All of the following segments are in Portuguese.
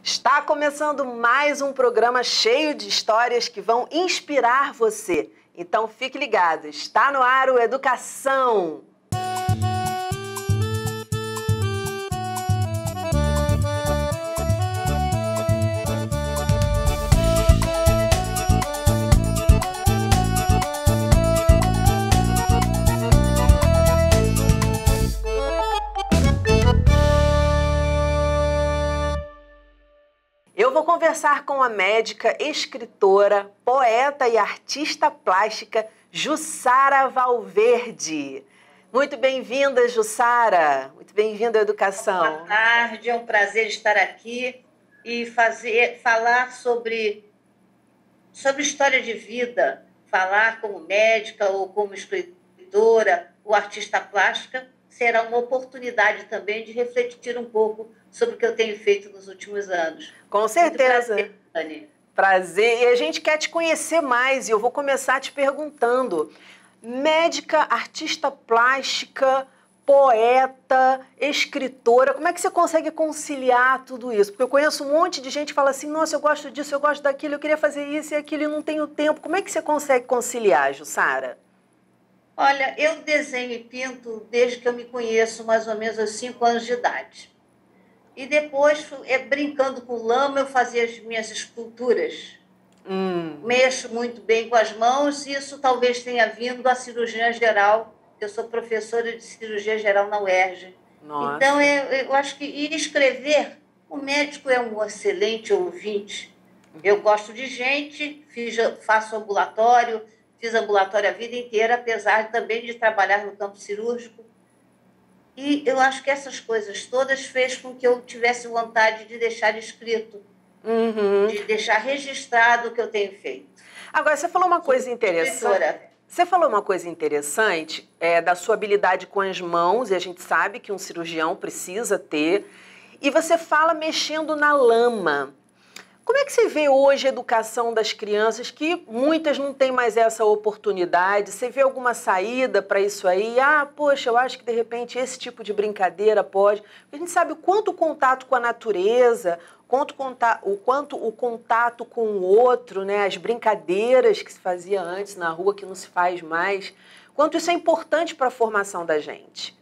Está começando mais um programa cheio de histórias que vão inspirar você. Então fique ligado, está no ar o Educação. Eu vou conversar com a médica, escritora, poeta e artista plástica Jussara Valverde. Muito bem-vinda, Jussara. Muito bem-vinda à Educação. Boa tarde, é um prazer estar aqui e falar sobre história de vida, falar como médica ou como escritora ou artista plástica, será uma oportunidade também de refletir um pouco sobre o que eu tenho feito nos últimos anos. Com certeza. Muito prazer, Dani. Prazer. E a gente quer te conhecer mais e eu vou começar te perguntando. Médica, artista plástica, poeta, escritora, como é que você consegue conciliar tudo isso? Porque eu conheço um monte de gente que fala assim, nossa, eu gosto disso, eu gosto daquilo, eu queria fazer isso e aquilo e não tenho tempo. Como é que você consegue conciliar, Jussara? Olha, eu desenho e pinto desde que eu me conheço, mais ou menos aos 5 anos de idade. E depois, brincando com lama, eu fazia as minhas esculturas. Mexo muito bem com as mãos, e isso talvez tenha vindo da cirurgia geral. Eu sou professora de cirurgia geral na UERJ. Nossa. Então, eu acho que ir escrever, o médico é um excelente ouvinte. Eu gosto de gente, faço ambulatório, fiz ambulatório a vida inteira, apesar também de trabalhar no campo cirúrgico. E eu acho que essas coisas todas fez com que eu tivesse vontade de deixar escrito, de deixar registrado o que eu tenho feito. Agora, você falou uma coisa interessante. Você falou uma coisa interessante da sua habilidade com as mãos, e a gente sabe que um cirurgião precisa ter. E você fala mexendo na lama. Como é que você vê hoje a educação das crianças, que muitas não têm mais essa oportunidade? Você vê alguma saída para isso aí? Ah, poxa, eu acho que de repente esse tipo de brincadeira pode. A gente sabe o quanto o contato com a natureza, o quanto o contato com o outro, né? As brincadeiras que se fazia antes na rua, que não se faz mais, quanto isso é importante para a formação da gente.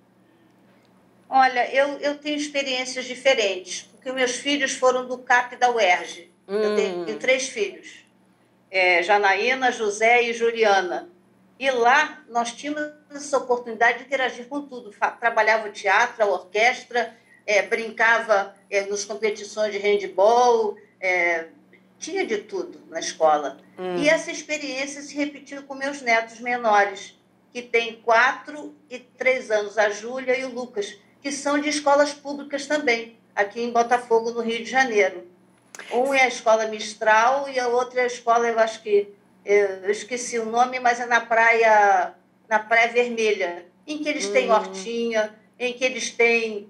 Olha, eu tenho experiências diferentes, porque meus filhos foram do CAP da UERJ. Eu tenho 3 filhos, Janaína, José e Juliana. E lá nós tínhamos essa oportunidade de interagir com tudo. Trabalhava o teatro, a orquestra, brincava nas competições de handball, tinha de tudo na escola. E essa experiência se repetiu com meus netos menores, que têm 4 e 3 anos, a Júlia e o Lucas, que são de escolas públicas também, aqui em Botafogo, no Rio de Janeiro. Um é a Escola Mistral e a outra é a escola, eu acho que, eu esqueci o nome, mas é na Praia Vermelha, em que eles têm hortinha, em que eles têm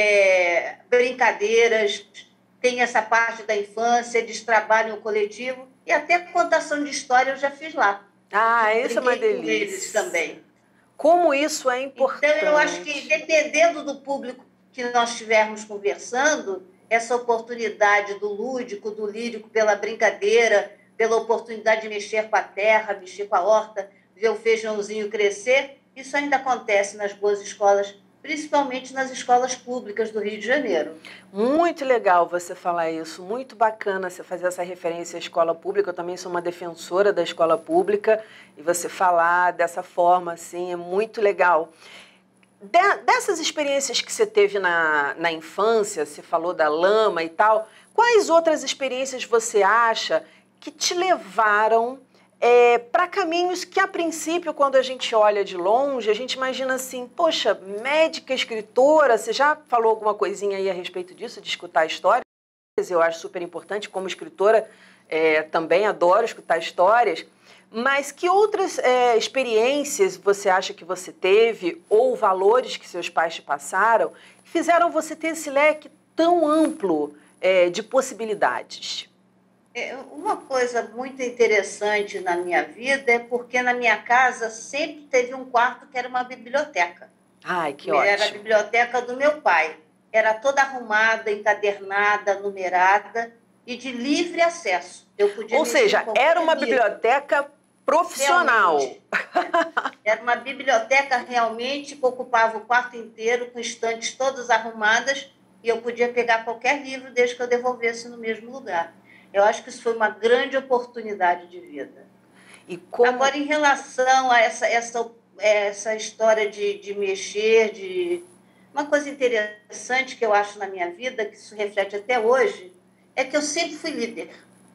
brincadeiras, tem essa parte da infância, eles trabalham o coletivo, e até contação de história eu já fiz lá. Ah, isso é uma delícia. Com eles também. Como isso é importante. Então, eu acho que, dependendo do público que nós estivermos conversando, essa oportunidade do lúdico, do lírico, pela brincadeira, pela oportunidade de mexer com a terra, mexer com a horta, ver o feijãozinho crescer, isso ainda acontece nas boas escolas, principalmente nas escolas públicas do Rio de Janeiro. Muito legal você falar isso, muito bacana você fazer essa referência à escola pública. Eu também sou uma defensora da escola pública e você falar dessa forma, assim, é muito legal. Dessas experiências que você teve na infância, você falou da lama e tal, quais outras experiências você acha que te levaram para caminhos que, a princípio, quando a gente olha de longe, a gente imagina assim, poxa, médica, escritora, você já falou alguma coisinha aí a respeito disso, de escutar histórias? Eu acho super importante, como escritora, também adoro escutar histórias, mas que outras experiências você acha que você teve, ou valores que seus pais te passaram, que fizeram você ter esse leque tão amplo de possibilidades? Uma coisa muito interessante na minha vida é porque na minha casa sempre teve um quarto que era uma biblioteca. Ai, que ótimo. Era a biblioteca do meu pai. era toda arrumada, encadernada, numerada e de livre acesso. Eu podia Ou seja, era uma livro. biblioteca profissional. Realmente, era uma biblioteca realmente que ocupava o quarto inteiro, com estantes todas arrumadas, e eu podia pegar qualquer livro desde que eu devolvesse no mesmo lugar. Eu acho que isso foi uma grande oportunidade de vida. E como... Agora, em relação a essa história de mexer, uma coisa interessante que eu acho na minha vida, que isso reflete até hoje, é que eu sempre fui líder.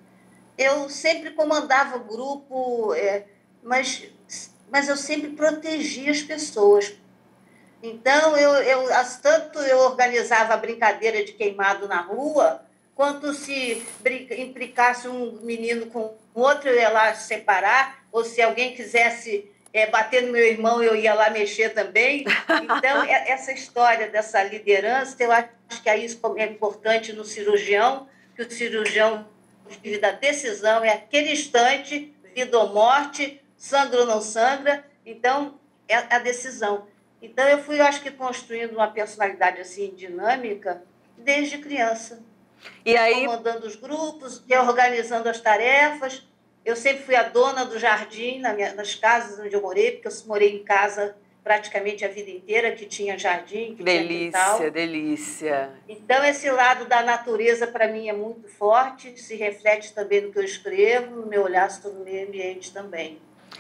Eu sempre comandava o grupo, mas eu sempre protegia as pessoas. Então, tanto eu organizava a brincadeira de queimado na rua, quanto se implicasse um menino com outro, eu ia lá separar, ou se alguém quisesse bater no meu irmão, eu ia lá mexer também. Então, essa história dessa liderança, eu acho que isso é importante no cirurgião, que o cirurgião vive da decisão, é aquele instante, vida ou morte, sangra ou não sangra, então é a decisão. Então eu fui, acho que, construindo uma personalidade assim dinâmica desde criança. E aí, comandando os grupos, organizando as tarefas. Eu sempre fui a dona do jardim nas casas onde eu morei, porque eu morei em casa praticamente a vida inteira, que tinha jardim, que tinha quintal. Delícia, delícia. Então, esse lado da natureza, para mim, é muito forte, se reflete também no que eu escrevo, no meu olhar sobre o meio ambiente também.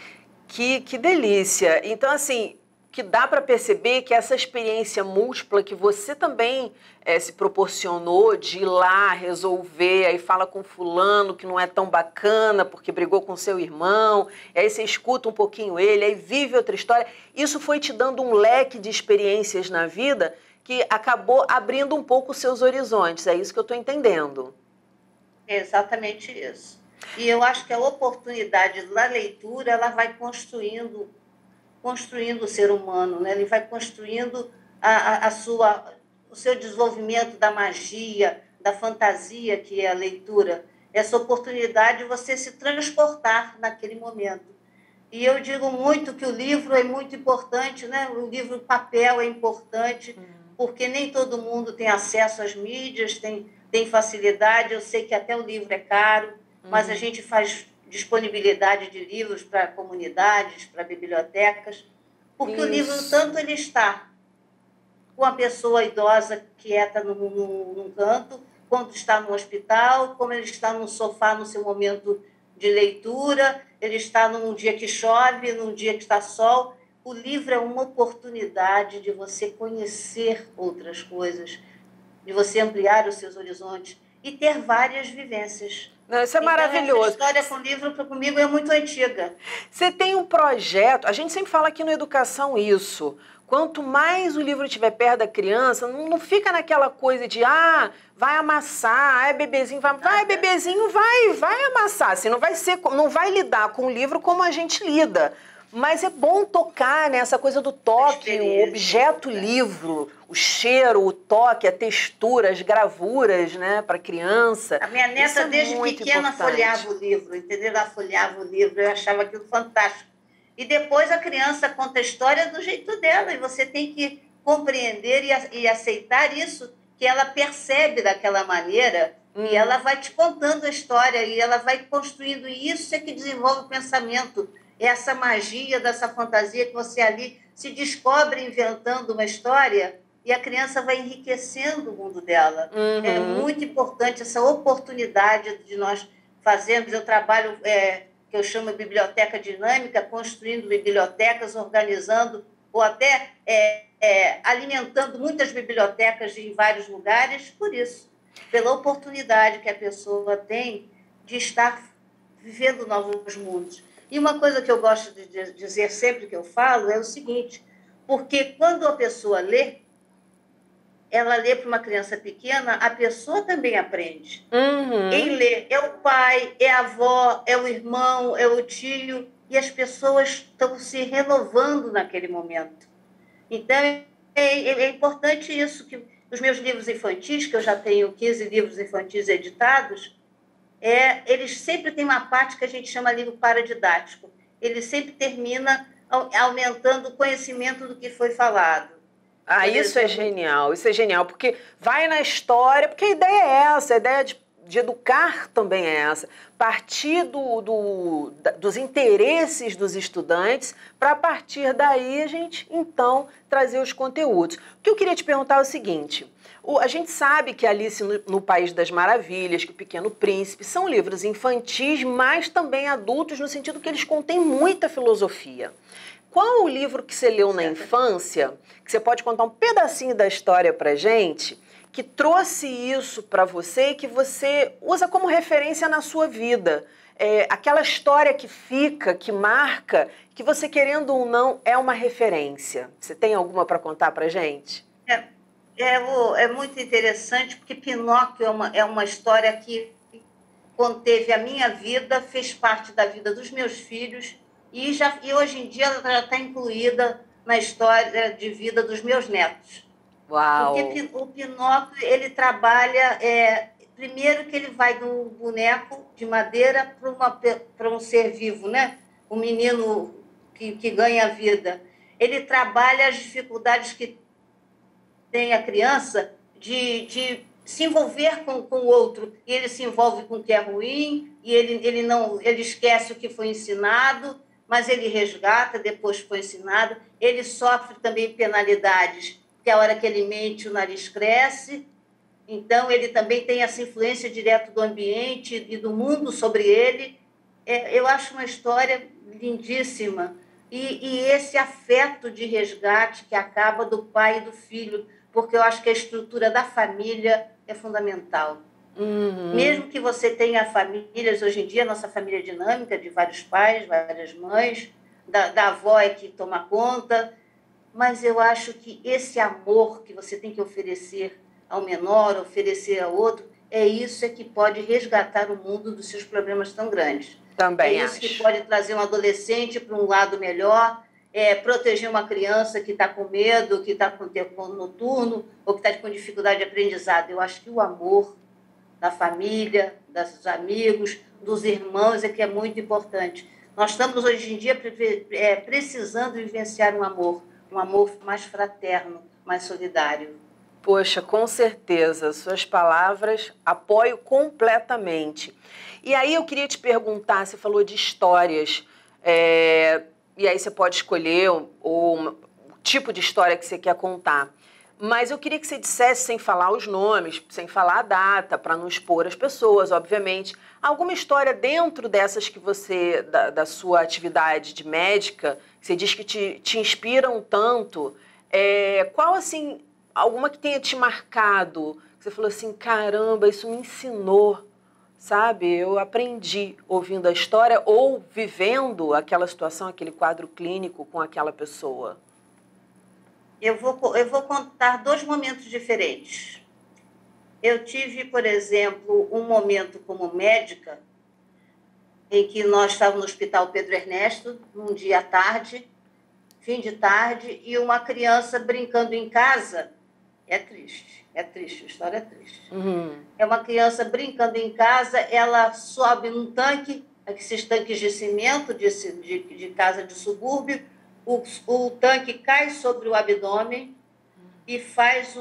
Que delícia. Então, assim, que dá para perceber que essa experiência múltipla que você também se proporcionou de ir lá resolver, aí fala com fulano que não é tão bacana porque brigou com seu irmão, e aí você escuta um pouquinho ele, aí vive outra história. Isso foi te dando um leque de experiências na vida que acabou abrindo um pouco os seus horizontes. É isso que eu estou entendendo. É exatamente isso. E eu acho que a oportunidade da leitura, ela vai construindo o ser humano, né? Ele vai construindo o seu desenvolvimento da magia, da fantasia que é a leitura. Essa oportunidade de você se transportar naquele momento. E eu digo muito que o livro é muito importante, né? O livro papel é importante, porque nem todo mundo tem acesso às mídias, tem facilidade. Eu sei que até o livro é caro, mas a gente faz disponibilidade de livros para comunidades, para bibliotecas, porque o livro, tanto ele está com a pessoa idosa quieta num canto, quanto está no hospital, como ele está no sofá no seu momento de leitura, ele está num dia que chove, num dia que está sol. O livro é uma oportunidade de você conhecer outras coisas, de você ampliar os seus horizontes e ter várias vivências. Não, isso é maravilhoso. Essa história com o livro, comigo, é muito antiga. Você tem um projeto, a gente sempre fala aqui no Educação isso, quanto mais o livro estiver perto da criança, não fica naquela coisa de, vai amassar, bebezinho, bebezinho, vai amassar, assim, não vai lidar com o livro como a gente lida. Mas é bom tocar nessa coisa do toque, o objeto livro, o cheiro, o toque, a textura, as gravuras, né, para a criança. A minha neta, desde pequena, folheava o livro, entendeu? Ela folheava o livro, eu achava aquilo fantástico. E depois a criança conta a história do jeito dela, e você tem que compreender e aceitar isso, que ela percebe daquela maneira, e ela vai te contando a história, e ela vai construindo, e isso é que desenvolve o pensamento. Essa magia dessa fantasia que você ali se descobre inventando uma história e a criança vai enriquecendo o mundo dela. É muito importante essa oportunidade de nós fazermos. Eu trabalho, que eu chamo de biblioteca dinâmica, construindo bibliotecas, organizando ou até alimentando muitas bibliotecas em vários lugares, por isso, pela oportunidade que a pessoa tem de estar vivendo novos mundos. E uma coisa que eu gosto de dizer sempre que eu falo é o seguinte, porque quando a pessoa lê, ela lê para uma criança pequena, a pessoa também aprende. Quem lê é o pai, é a avó, é o irmão, é o tio, e as pessoas estão se renovando naquele momento. Então, é importante isso, que os meus livros infantis, que eu já tenho 15 livros infantis editados, eles sempre têm uma parte que a gente chama livro paradidático. Ele sempre termina aumentando o conhecimento do que foi falado. Ah, isso é genial, porque vai na história, porque a ideia é essa, a ideia de educar também é essa, partir dos interesses dos estudantes, para a partir daí a gente, então, trazer os conteúdos. O que eu queria te perguntar é o seguinte, a gente sabe que Alice no País das Maravilhas, que o Pequeno Príncipe, são livros infantis, mas também adultos, no sentido que eles contêm muita filosofia. Qual o livro que você leu na infância, que você pode contar um pedacinho da história pra gente, que trouxe isso para você e que você usa como referência na sua vida? Aquela história que fica, que marca, que você, querendo ou não, é uma referência. Você tem alguma para contar pra gente? É muito interessante, porque Pinóquio é uma história que conteve a minha vida, fez parte da vida dos meus filhos, e hoje em dia ela já está incluída na história de vida dos meus netos. Uau! Porque o Pinóquio, ele trabalha... primeiro que ele vai de um boneco de madeira para um ser vivo, né? Um menino que ganha vida. Ele trabalha as dificuldades que tem a criança de se envolver com o outro. E ele se envolve com o que é ruim, e ele esquece o que foi ensinado, mas ele resgata depois que foi ensinado. Ele sofre também penalidades, porque a hora que ele mente, o nariz cresce. Então, ele também tem essa influência direta do ambiente e do mundo sobre ele. Eu acho uma história lindíssima. E esse afeto de resgate que acaba do pai e do filho, porque eu acho que a estrutura da família é fundamental. Uhum. Mesmo que você tenha famílias, hoje em dia, nossa família é dinâmica, de vários pais, várias mães, da avó é que toma conta, mas eu acho que esse amor que você tem que oferecer ao menor, oferecer ao outro, isso que pode resgatar o mundo dos seus problemas tão grandes. Também isso acho. Que pode trazer um adolescente para um lado melhor, proteger uma criança que está com medo, que está com tempo noturno, ou que está com dificuldade de aprendizado. Eu acho que o amor da família, dos amigos, dos irmãos que é muito importante. Nós estamos, hoje em dia, precisando vivenciar um amor mais fraterno, mais solidário. Poxa, com certeza, suas palavras apoio completamente. E aí eu queria te perguntar, você falou de histórias, e aí você pode escolher o tipo de história que você quer contar. Mas eu queria que você dissesse, sem falar os nomes, sem falar a data, para não expor as pessoas, obviamente, alguma história dentro dessas que você, da sua atividade de médica, que você diz que te inspiram tanto, qual, assim, alguma que tenha te marcado, que você falou assim, caramba, isso me ensinou, sabe? Eu aprendi ouvindo a história ou vivendo aquela situação, aquele quadro clínico com aquela pessoa. Eu vou contar 2 momentos diferentes. Eu tive, por exemplo, um momento como médica em que nós estávamos no Hospital Pedro Ernesto, num dia à tarde, fim de tarde, e uma criança brincando em casa. É triste, a história é triste. Uhum. É uma criança brincando em casa, ela sobe num tanque, esses tanques de cimento de casa de subúrbio, o tanque cai sobre o abdômen e faz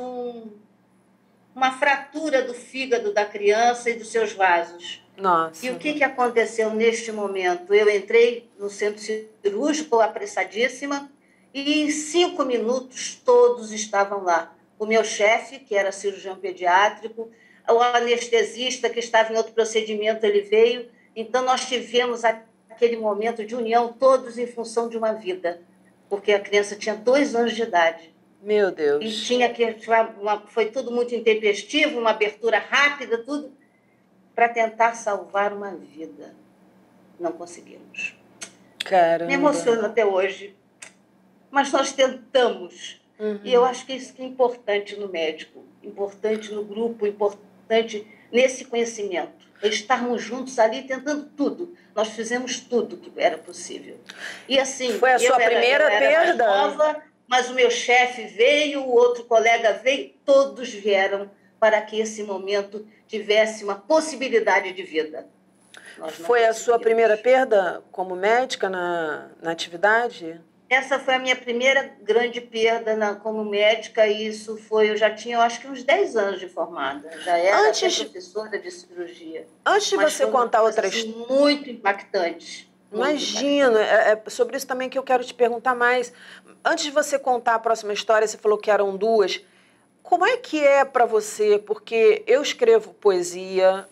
uma fratura do fígado da criança e dos seus vasos. Nossa. E o que aconteceu neste momento? Eu entrei no centro cirúrgico apressadíssima e em 5 minutos todos estavam lá. O meu chefe, que era cirurgião pediátrico, o anestesista que estava em outro procedimento, ele veio. Então, nós tivemos aquele momento de união, todos em função de uma vida, porque a criança tinha 2 anos de idade. Meu Deus. E foi tudo muito intempestivo, uma abertura rápida, tudo, para tentar salvar uma vida. Não conseguimos. Caramba. Me emociona até hoje. Mas nós tentamos. Uhum. E eu acho que isso é importante no médico, importante no grupo, importante nesse conhecimento. Estarmos juntos ali tentando tudo. Nós fizemos tudo que era possível. E assim, foi a sua primeira perda? Mais nova, mas o meu chefe veio, o outro colega veio, todos vieram para que esse momento tivesse uma possibilidade de vida. Foi a sua primeira perda como médica na atividade? Essa foi a minha primeira grande perda como médica, e isso foi, eu já tinha, eu acho que uns 10 anos de formada, já era até Antes, professora de cirurgia, antes de mas você foi uma contar coisa outras. assim, muito impactante, muito Imagino, impactante. é sobre isso também que eu quero te perguntar mais. Antes de você contar a próxima história, você falou que eram duas. Como é que é para você? Porque eu escrevo poesia,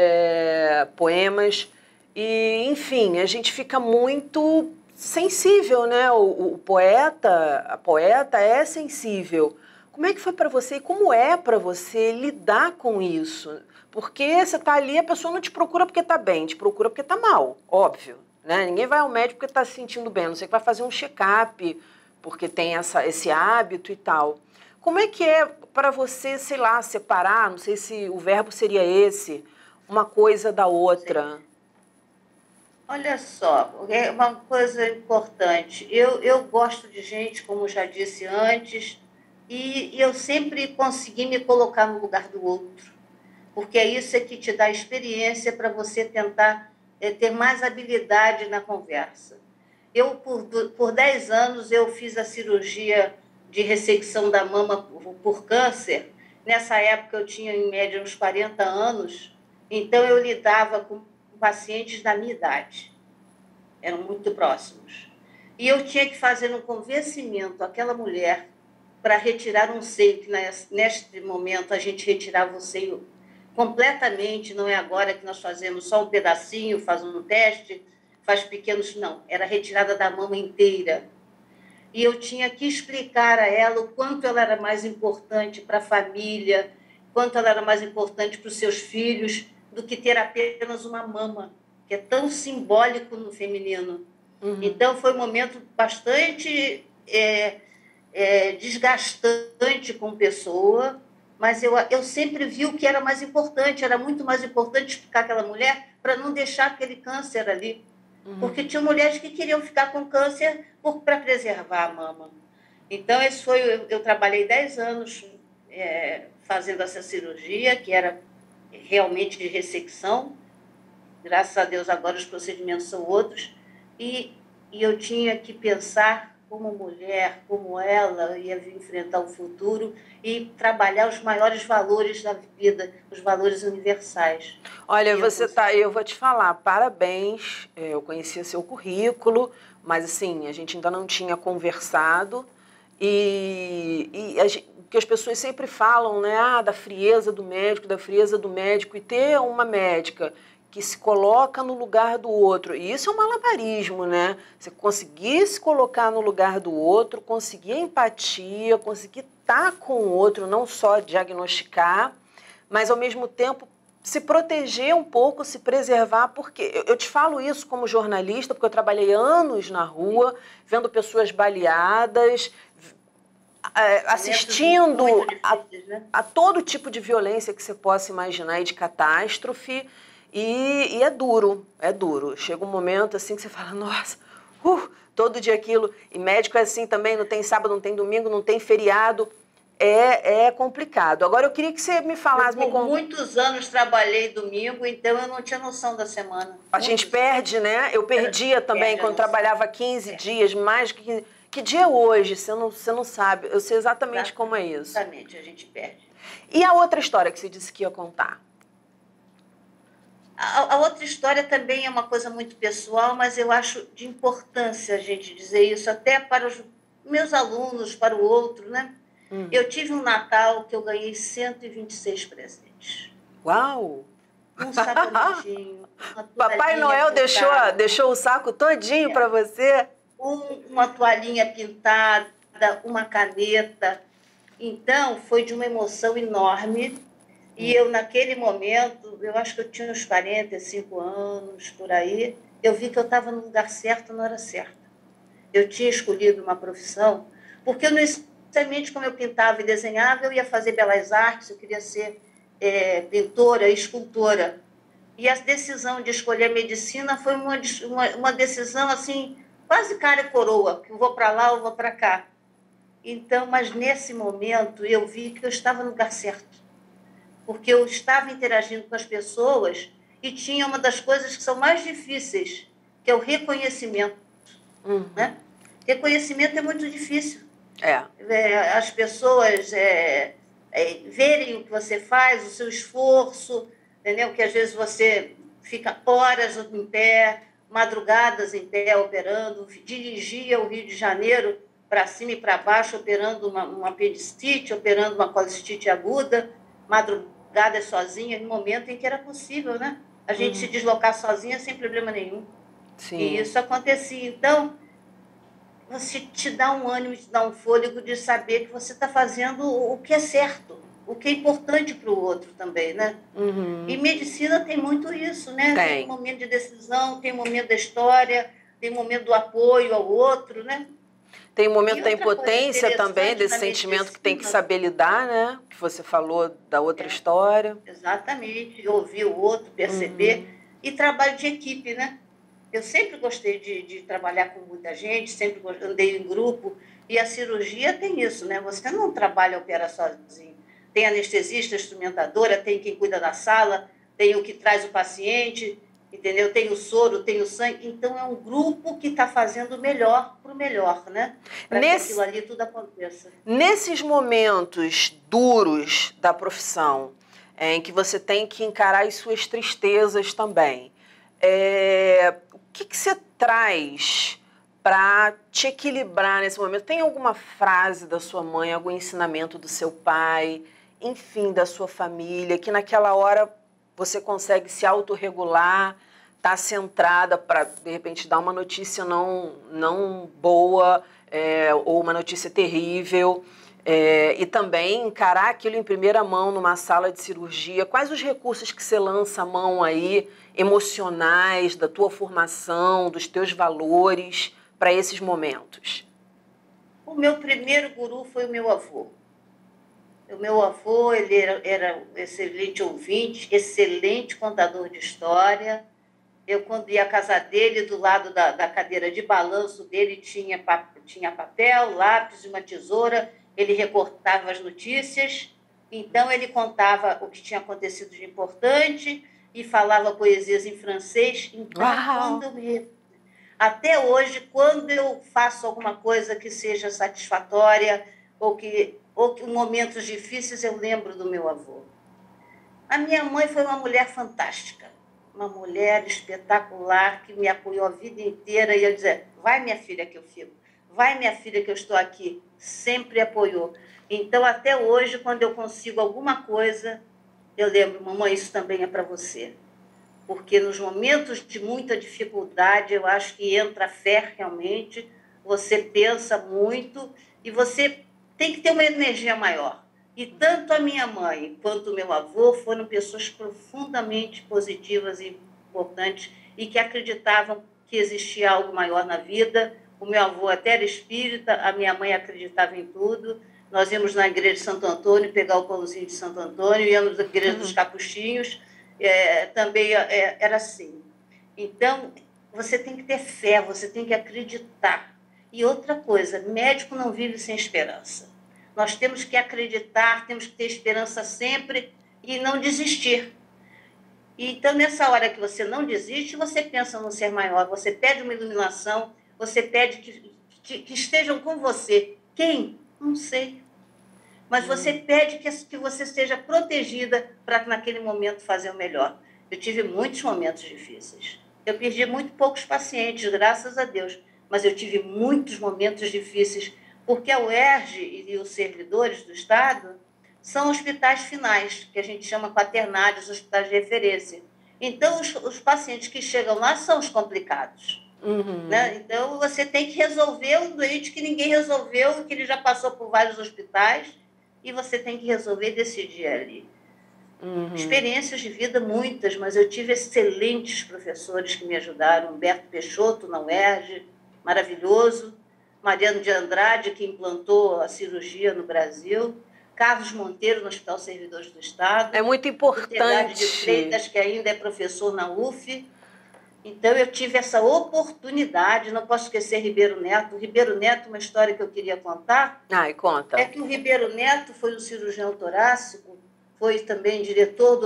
poemas, e, enfim, a gente fica muito sensível, né? O poeta, a poeta é sensível. Como é que foi para você e como é para você lidar com isso? Porque você está ali, a pessoa não te procura porque está bem, te procura porque está mal, óbvio. Né? Ninguém vai ao médico porque está se sentindo bem, a não sei que vai fazer um check-up porque tem esse hábito e tal. Como é que é para você, sei lá, separar, não sei se o verbo seria esse, uma coisa da outra? Olha só, é uma coisa importante. Eu gosto de gente, como já disse antes, e eu sempre consegui me colocar no lugar do outro, porque é isso que te dá experiência para você tentar ter mais habilidade na conversa. Eu, por 10 anos, eu fiz a cirurgia de ressecção da mama por câncer. Nessa época, eu tinha, em média, uns 40 anos, então eu lidava com pacientes da minha idade, eram muito próximos. E eu tinha que fazer um convencimento àquela mulher para retirar um seio, que neste momento a gente retirava o seio completamente, não é agora que nós fazemos só um pedacinho, faz um teste, faz pequenos, não, era retirada da mama inteira. E eu tinha que explicar a ela o quanto ela era mais importante para a família, quanto ela era mais importante para os seus filhos, do que ter apenas uma mama, que é tão simbólico no feminino. Uhum. Então, foi um momento bastante desgastante com a pessoa, mas eu sempre vi o que era mais importante, era muito mais importante explicar aquela mulher para não deixar aquele câncer ali. Uhum. Porque tinha mulheres que queriam ficar com câncer para preservar a mama. Então, eu trabalhei 10 anos fazendo essa cirurgia, que era realmente de ressecção. Graças a Deus, agora os procedimentos são outros. E eu tinha que pensar como mulher, como ela ia enfrentar o futuro e trabalhar os maiores valores da vida, os valores universais. Olha, eu vou te falar, parabéns, eu conhecia seu currículo, mas assim, a gente ainda não tinha conversado o que as pessoas sempre falam, né, da frieza do médico, e ter uma médica que se coloca no lugar do outro. E isso é um malabarismo, né? Você conseguir se colocar no lugar do outro, conseguir empatia, conseguir estar com o outro, não só diagnosticar, mas ao mesmo tempo se proteger um pouco, se preservar, porque eu te falo isso como jornalista, porque eu trabalhei anos na rua, vendo pessoas baleadas, assistindo a todo tipo de violência que você possa imaginar e de catástrofe. E é duro, é duro. Chega um momento assim que você fala, nossa, todo dia aquilo. E médico é assim também, não tem sábado, não tem domingo, não tem feriado. É complicado. Agora eu queria que você me falasse... Por muitos anos trabalhei domingo, então eu não tinha noção da semana. A gente perde, né? Eu perdia também quando trabalhava 15 dias, mais que 15. Que dia é hoje? Você não sabe. Eu sei exatamente como é isso. Exatamente, a gente perde. E a outra história que você disse que ia contar? A outra história também é uma coisa muito pessoal, mas eu acho de importância a gente dizer isso, até para os meus alunos, para o outro, né? Eu tive um Natal que eu ganhei 126 presentes. Uau! Um sabonetinho. Papai Noel deixou o saco todinho para você? Uma toalhinha pintada, uma caneta. Então, foi de uma emoção enorme. E eu, naquele momento, eu acho que eu tinha uns 45 anos, por aí, eu vi que eu estava no lugar certo na hora certa. Eu tinha escolhido uma profissão, porque eu não necessariamente, como eu pintava e desenhava, eu ia fazer belas artes, eu queria ser pintora, escultora. E a decisão de escolher medicina foi uma decisão, assim, quase cara e coroa, que eu vou para lá ou vou para cá. Então, mas nesse momento, eu vi que eu estava no lugar certo, porque eu estava interagindo com as pessoas e tinha uma das coisas que são mais difíceis, que é o reconhecimento. Né? Reconhecimento é muito difícil. É. As pessoas verem o que você faz, o seu esforço, entendeu? Que às vezes você fica horas em pé, madrugadas em pé, operando, dirigia o Rio de Janeiro para cima e para baixo, operando uma apendicite, operando uma colestite aguda, madrugadas sozinha, no momento em que era possível, né? A gente se deslocar sozinha sem problema nenhum. Sim. E isso acontecia. Então, você te dá um ânimo, te dá um fôlego de saber que você está fazendo o que é certo, o que é importante para o outro também, né? E medicina tem muito isso, né? Tem um momento de decisão, tem um momento da história, tem um momento do apoio ao outro, né? Tem o momento da impotência também, desse sentimento que tem que saber lidar, né? Que você falou da outra história. Exatamente, ouvir o outro, perceber. E trabalho de equipe, né? Eu sempre gostei de trabalhar com muita gente, sempre andei em grupo. E a cirurgia tem isso, né? Você não trabalha, opera sozinho. Tem anestesista, instrumentadora, tem quem cuida da sala, tem o que traz o paciente, entendeu? Tem o soro, tem o sangue. Então, é um grupo que está fazendo o melhor para o melhor, né? Para que aquilo ali tudo aconteça. Nesses momentos duros da profissão, em que você tem que encarar as suas tristezas também, o que você traz para te equilibrar nesse momento? Tem alguma frase da sua mãe, algum ensinamento do seu pai, enfim, da sua família, que naquela hora você consegue se autorregular, tá centrada para, de repente, dar uma notícia não boa, ou uma notícia terrível, e também encarar aquilo em primeira mão numa sala de cirurgia? Quais os recursos que você lança a mão aí, emocionais, da tua formação, dos teus valores, para esses momentos? O meu primeiro guru foi o meu avô. O meu avô, ele era um excelente ouvinte, excelente contador de história. Eu, quando ia à casa dele, do lado da cadeira de balanço dele, tinha papel, lápis e uma tesoura. Ele recortava as notícias. Então, ele contava o que tinha acontecido de importante e falava poesias em francês. Então, até hoje, quando eu faço alguma coisa que seja satisfatória ou que em momentos difíceis, eu lembro do meu avô. A minha mãe foi uma mulher fantástica, uma mulher espetacular que me apoiou a vida inteira e eu dizia, vai minha filha que eu fico, vai minha filha que eu estou aqui, sempre apoiou. Então, até hoje, quando eu consigo alguma coisa, eu lembro, mamãe, isso também é para você. Porque nos momentos de muita dificuldade, eu acho que entra a fé realmente, você pensa muito e você tem que ter uma energia maior. E tanto a minha mãe quanto o meu avô foram pessoas profundamente positivas e importantes e que acreditavam que existia algo maior na vida. O meu avô até era espírita, a minha mãe acreditava em tudo. Nós íamos na igreja de Santo Antônio pegar o pãozinho de Santo Antônio, íamos na igreja dos Capuchinhos, também era assim. Então, você tem que ter fé, você tem que acreditar. E outra coisa, médico não vive sem esperança. Nós temos que acreditar, temos que ter esperança sempre e não desistir. Então, nessa hora que você não desiste, você pensa no ser maior, você pede uma iluminação, você pede que estejam com você. Quem? Não sei. Mas você pede que você seja protegida para, naquele momento, fazer o melhor. Eu tive muitos momentos difíceis. Eu perdi muito poucos pacientes, graças a Deus, mas eu tive muitos momentos difíceis, porque a UERJ e os servidores do Estado são hospitais finais, que a gente chama quaternários, hospitais de referência. Então, os pacientes que chegam lá são os complicados. Né? Então, você tem que resolver um doente que ninguém resolveu, que ele já passou por vários hospitais, e você tem que resolver e decidir ali. Experiências de vida, muitas, mas eu tive excelentes professores que me ajudaram. Humberto Peixoto, na UERJ, maravilhoso. Mariano de Andrade, que implantou a cirurgia no Brasil. Carlos Monteiro, no Hospital Servidores do Estado. É muito importante. De Freitas, que ainda é professor na UF. Então, eu tive essa oportunidade, não posso esquecer Ribeiro Neto. O Ribeiro Neto, uma história que eu queria contar. Ai, conta. É que o Ribeiro Neto foi um cirurgião torácico, foi também diretor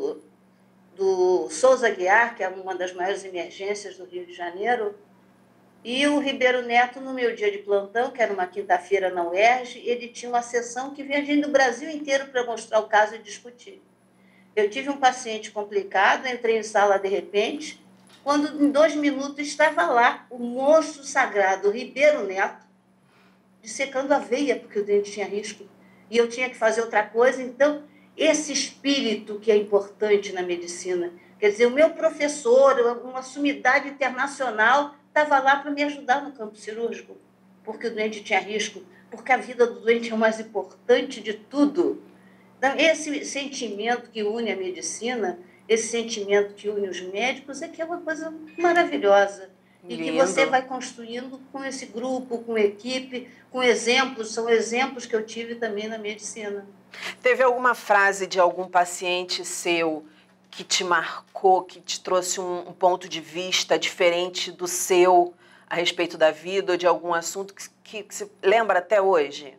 do Souza Aguiar, que é uma das maiores emergências do Rio de Janeiro, E o Ribeiro Neto, no meu dia de plantão, que era uma quinta-feira na UERJ, ele tinha uma sessão que vinha gente do Brasil inteiro para mostrar o caso e discutir. Eu tive um paciente complicado, entrei em sala de repente, quando em 2 minutos estava lá o monstro sagrado, o Ribeiro Neto, dissecando a veia, porque o dente tinha risco, e eu tinha que fazer outra coisa. Então, esse espírito que é importante na medicina, quer dizer, o meu professor, uma sumidade internacional, estava lá para me ajudar no campo cirúrgico, porque o doente tinha risco, porque a vida do doente é o mais importante de tudo. Então, esse sentimento que une a medicina, esse sentimento que une os médicos, é que é uma coisa maravilhosa. E que você vai construindo com esse grupo, com equipe, com exemplos. São exemplos que eu tive também na medicina. Teve alguma frase de algum paciente seu que te marcou, que te trouxe um ponto de vista diferente do seu a respeito da vida ou de algum assunto que se lembra até hoje?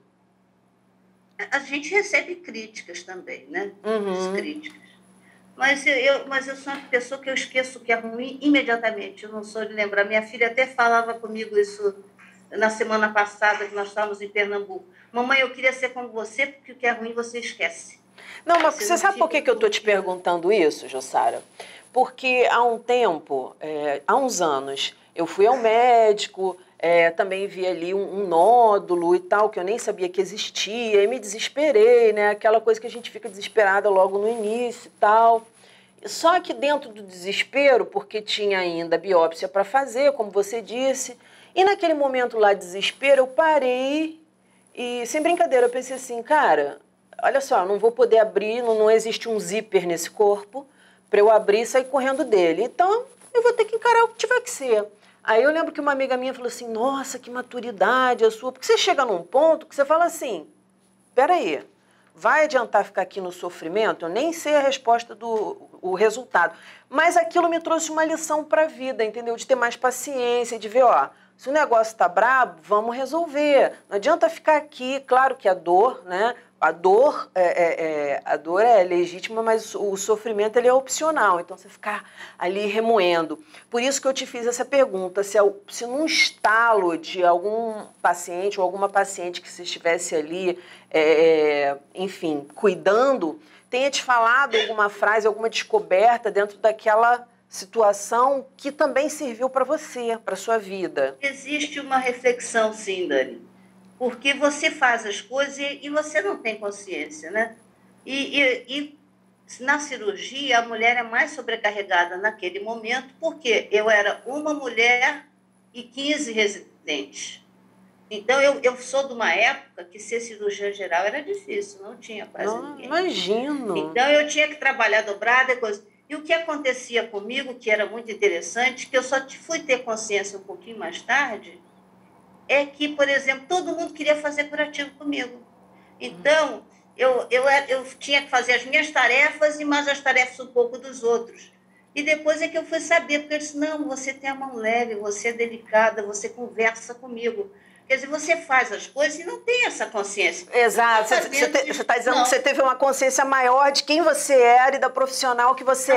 A gente recebe críticas também, né? Uhum. Críticas. Mas eu sou uma pessoa que eu esqueço o que é ruim imediatamente. Eu não sou de lembrar. Minha filha até falava comigo isso na semana passada, que nós estávamos em Pernambuco. Mamãe, eu queria ser como você, porque o que é ruim você esquece. Não, mas você sabe por que eu estou te perguntando isso, Jussara? Porque há um tempo, há uns anos, eu fui ao médico, também vi ali um nódulo e tal, que eu nem sabia que existia, e me desesperei, né? Aquela coisa que a gente fica desesperada logo no início e tal. Só que dentro do desespero, porque tinha ainda biópsia para fazer, como você disse, e naquele momento lá de desespero, eu parei e, sem brincadeira, eu pensei assim, cara, olha só, não vou poder abrir, não existe um zíper nesse corpo para eu abrir e sair correndo dele. Então, eu vou ter que encarar o que tiver que ser. Aí eu lembro que uma amiga minha falou assim, nossa, que maturidade a sua. Porque você chega num ponto que você fala assim, peraí, vai adiantar ficar aqui no sofrimento? Eu nem sei a resposta o resultado. Mas aquilo me trouxe uma lição para a vida, entendeu? De ter mais paciência, de ver, ó, se o negócio está brabo, vamos resolver. Não adianta ficar aqui, claro que a dor, né? A dor é legítima, mas o sofrimento ele é opcional. Então, você ficar ali remoendo. Por isso que eu te fiz essa pergunta, se num estalo de algum paciente ou alguma paciente que você estivesse ali, enfim, cuidando, tenha te falado alguma frase, alguma descoberta dentro daquela situação que também serviu para você, para sua vida. Existe uma reflexão, sim, Dani. Porque você faz as coisas e você não tem consciência, né? E na cirurgia, a mulher é mais sobrecarregada naquele momento, porque eu era uma mulher e 15 residentes. Então, eu sou de uma época que ser cirurgiã geral era difícil, não tinha quase ninguém. Imagino. Então, eu tinha que trabalhar dobrada e coisa. E o que acontecia comigo, que era muito interessante, que eu só fui ter consciência um pouquinho mais tarde, é que, por exemplo, todo mundo queria fazer curativo comigo. Então, eu tinha que fazer as minhas tarefas e mais as tarefas um pouco dos outros. E depois é que eu fui saber, porque eu disse, não, você tem a mão leve, você é delicada, você conversa comigo. Quer dizer, você faz as coisas e não tem essa consciência. Exato. Você está dizendo não. Que você teve uma consciência maior de quem você era e da profissional que você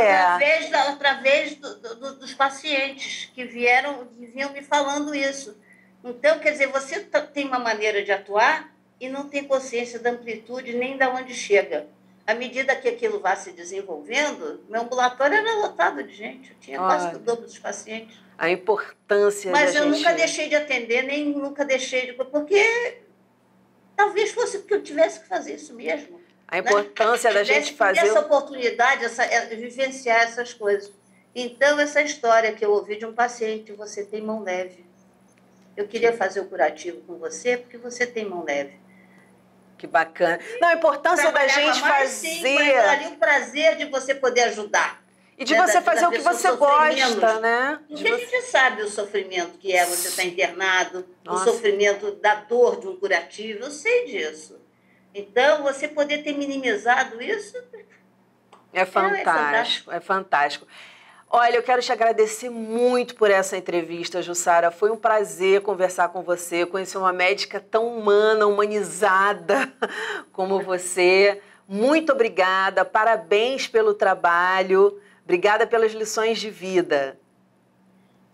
através dos pacientes que vinham me falando isso. Então, quer dizer, você tem uma maneira de atuar e não tem consciência da amplitude nem de onde chega. À medida que aquilo vai se desenvolvendo, meu ambulatório era lotado de gente. Eu tinha quase o dobro dos pacientes. A importância Mas eu nunca deixei de atender, nem nunca deixei de... Porque talvez fosse porque eu tivesse que fazer isso mesmo. A importância da gente fazer... essa oportunidade, vivenciar essas coisas. Então, essa história que eu ouvi de um paciente, você tem mão leve. Eu queria fazer o curativo com você porque você tem mão leve. Que bacana. Não, a importância da gente fazer... Sim, mas ali o prazer de você poder ajudar. E de você fazer o que você gosta, né? Porque a gente sabe o sofrimento que é você estar internado, o sofrimento da dor de um curativo, eu sei disso. Então, você poder ter minimizado isso... É fantástico, é fantástico. Olha, eu quero te agradecer muito por essa entrevista, Jussara. Foi um prazer conversar com você, conhecer uma médica tão humana, humanizada como você. Muito obrigada, parabéns pelo trabalho, obrigada pelas lições de vida.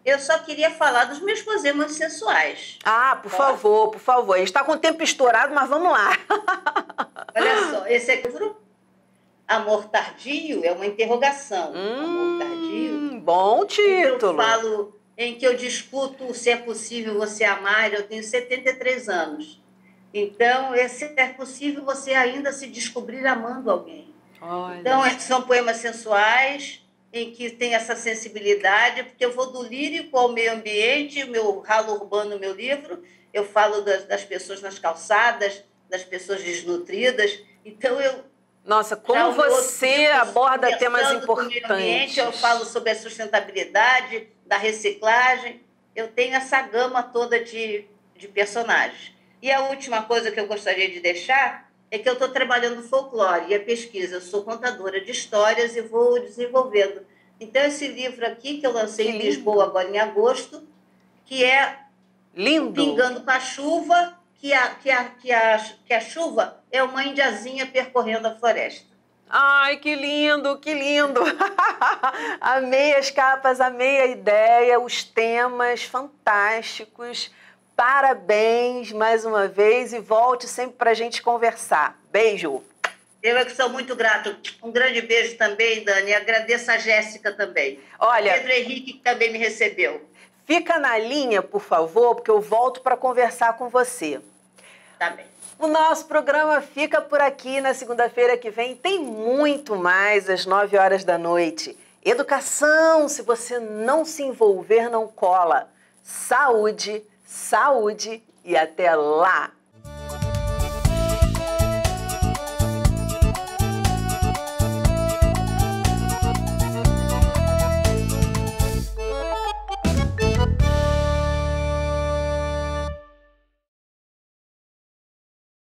Eu só queria falar dos meus poemas sensuais. Ah, por favor, por favor. A gente está com o tempo estourado, mas vamos lá. Olha só, esse é Amor Tardio, é uma interrogação. Amor Tardio. Bom título. Eu falo em que eu discuto se é possível você amar. Eu tenho 73 anos. Então, se é possível você ainda se descobrir amando alguém. Olha. Então, são poemas sensuais, em que tem essa sensibilidade, porque eu vou do lírico ao meio ambiente, o meu ralo urbano, no meu livro, eu falo das pessoas nas calçadas, das pessoas desnutridas. Então, Nossa, como você aborda temas importantes. Ambiente, eu falo sobre a sustentabilidade, da reciclagem. Eu tenho essa gama toda de personagens. E a última coisa que eu gostaria de deixar é que eu estou trabalhando folclore e a pesquisa. Eu sou contadora de histórias e vou desenvolvendo. Então, esse livro aqui, que eu lancei em Lisboa agora em agosto, que é lindo. Pingando com a Chuva, que a chuva é uma indiazinha percorrendo a floresta. Ai, que lindo, que lindo. Amei as capas, amei a ideia, os temas fantásticos. Parabéns mais uma vez e volte sempre para a gente conversar. Beijo. Eu é que sou muito grato. Um grande beijo também, Dani. Agradeço a Jéssica também. Olha, Pedro Henrique, que também me recebeu. Fica na linha, por favor, porque eu volto para conversar com você. Tá bem. O nosso programa fica por aqui. Na segunda-feira que vem tem muito mais às 9 horas da noite. Educação, se você não se envolver, não cola. Saúde, saúde e até lá!